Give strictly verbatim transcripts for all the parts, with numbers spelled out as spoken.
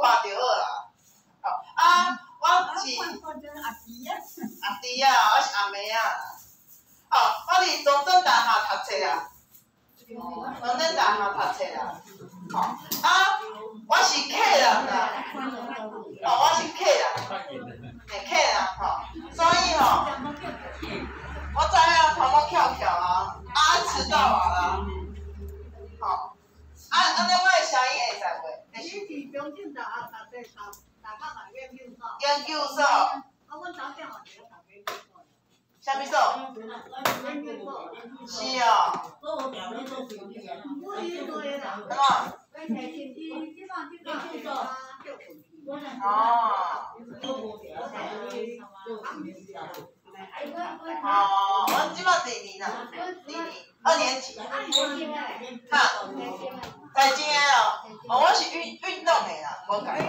看就好啦。哦，啊，我是阿弟啊， 阿弟啊，我是阿妹啊。哦，我是中正大学读册啊，中正大学读册啦。哦，啊，我是客人啦。哦，我是客人，嘿客人吼，所以吼，我知影头毛翘翘啊，啊迟到啊啦。吼，啊，安尼我的声音会使袂？ 你是中正大学读册，读大学嘛研究所。 研究所。 啊，阮查囝嘛是咧读研究所。 啥物所？ 研究所。 是哦。 我表妹做生意啊。我伊做诶啦。 怎么？ 伊提前伊即摆即摆研究所。 哦。哦，我即摆第二啦，第二，二年级。哈。财经的哦，哦，我是运运动的啦，无共啦。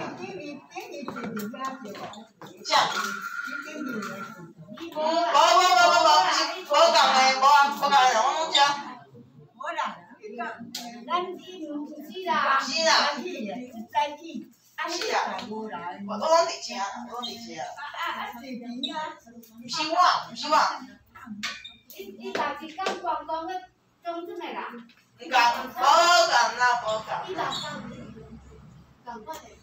这样。嗯，无无无无无，是无共的，无啊，无共的，我拢食。 无啦，咱伊唔是啦， 是啦。 在起， 是啦。我我拢伫食，我拢伫食。 啊啊啊！是你啊？ 毋是我，毋是我。 伊伊逐一工光光咧中正的啦。 唔共，无共啦，无共。 伊逐工，共款的。